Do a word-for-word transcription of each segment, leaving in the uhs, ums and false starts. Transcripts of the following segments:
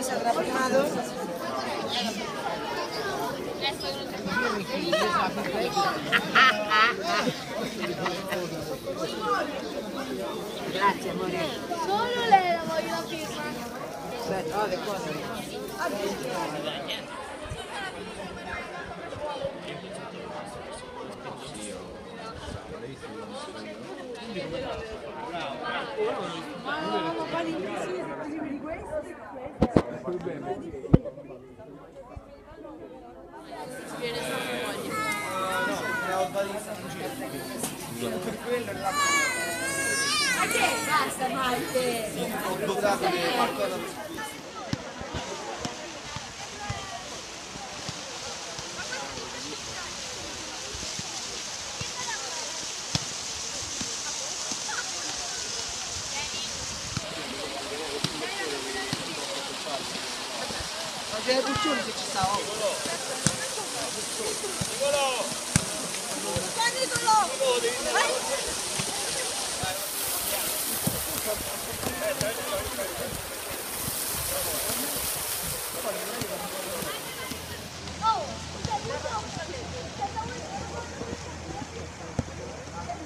si avrà primato? Grazie amore. Solo lei la voglio la firma. Aspetta, oh, che cosa? Ma quali di questi? Ma che? Basta Malte! Ho dotato di qualcosa. Ma c'è la cuccione se ci sta oggi.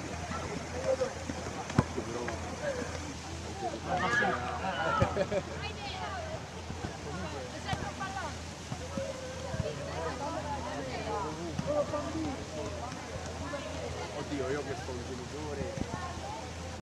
Oh!